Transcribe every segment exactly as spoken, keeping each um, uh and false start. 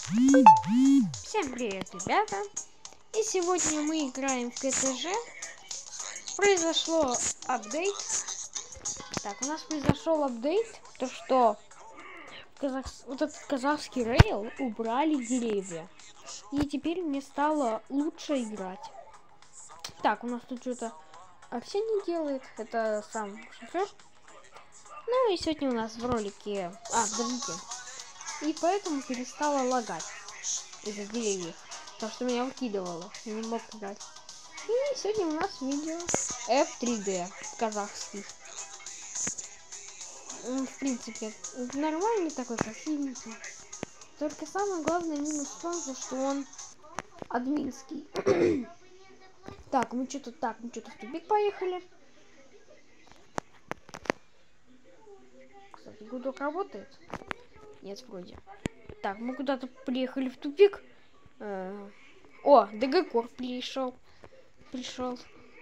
Всем привет, ребята! И сегодня мы играем в КТЖ. Произошло апдейт. Так, у нас произошел апдейт, то что казах... вот этот казахский рейл убрали деревья. И теперь мне стало лучше играть. Так, у нас тут что-то Арсений делает. Это сам шофер. Ну и сегодня у нас в ролике... А, подождите. И поэтому перестала лагать из-за деревьев. Потому что меня выкидывало. Я не мог играть. И сегодня у нас видео эф три дэ казахский. В принципе, нормальный такой, красивенький. Только самый главный минус в том, что он админский. Так, мы что-то так, мы что-то в тупик поехали. Кстати, гудок работает? Нет, вроде. Так, мы куда-то приехали в тупик. Э, О, ДГ-кор пришел. Пришел.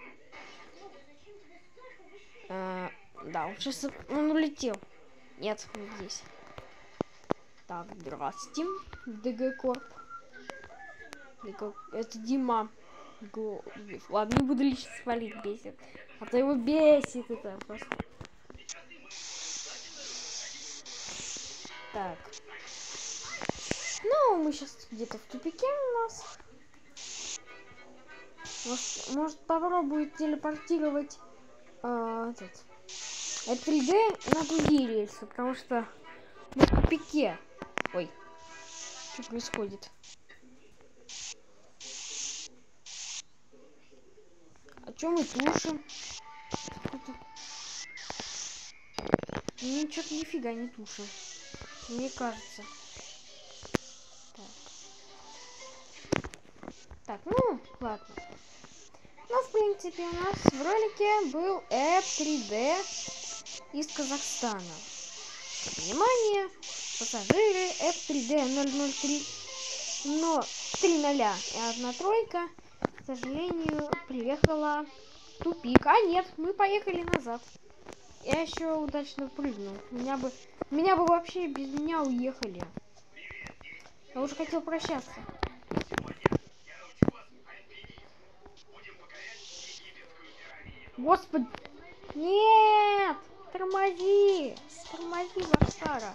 Э, да, он сейчас он улетел. Нет, он здесь. Так, здравствуйте. ДГ-корп. Это Дима. Ладно, не буду лично свалить, бесит. А то его бесит это просто. Так. Ну, мы сейчас где-то в тупике у нас. Может, может попробует телепортировать э, этот эф три дэ на другие рельсы, потому что мы в тупике. Ой, что происходит? А что мы тушим? Ничего нифига не тушим. Мне кажется. Так. Так, ну, ладно. Ну, в принципе, у нас в ролике был эф три дэ из Казахстана. Внимание, пассажиры эф три дэ ноль ноль три, но три ноля и одна тройка, к сожалению, приехала в тупик. А нет, мы поехали назад. Я еще удачно прыгнул. Меня бы, меня бы вообще без меня уехали. Я уже хотел прощаться. Господи! Нет! Тормози! Тормози, Варсара!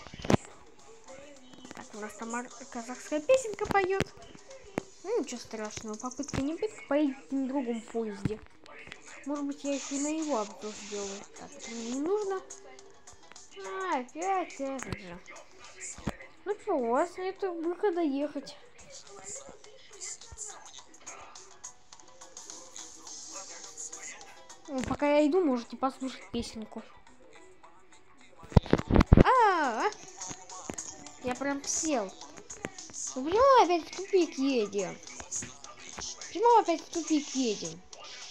Так, у нас там казахская песенка поет. Ну, ничего страшного. Попытка не пытка, поедете на другом поезде. Может быть, я еще и на его обзор сделаю. Так, это мне не нужно. А, опять это же. Ну что, у вас нет выхода ехать. Ну, пока я иду, можете послушать песенку. А, -а, -а! Я прям сел. Ну, почему опять в тупик едем? Почему опять в тупик едем?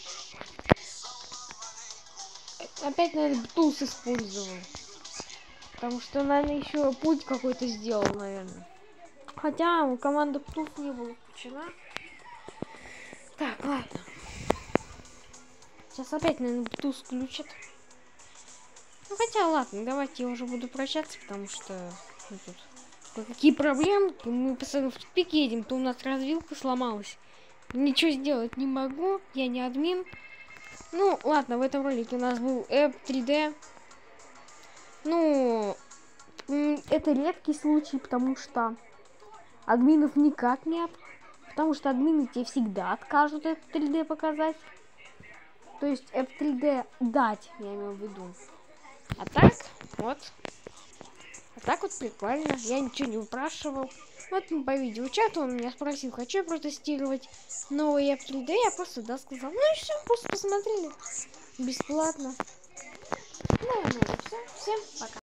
Опять, наверное, тулс использовал. Потому что, наверное, еще путь какой-то сделал, наверное. Хотя команда птуф не была включена. Так, ладно. Сейчас опять, наверное, птуф включат. Ну, хотя, ладно, давайте я уже буду прощаться, потому что ну, тут какие проблемы. Мы постоянно в тупик едем, то у нас развилка сломалась. Ничего сделать не могу, я не админ. Ну, ладно, в этом ролике у нас был эф три дэ. Ну, это редкий случай, потому что админов никак нет. Потому что админы тебе всегда откажут эф три дэ показать. То есть эф три дэ дать, я имею в виду. А так, вот. А так вот прикольно. Я ничего не упрашивал. Вот по видеочату он меня спросил, хочу я протестировать новый эф три дэ. Я просто да сказал. Ну и все, просто посмотрели. Бесплатно. Ну, ну и все. Всем пока.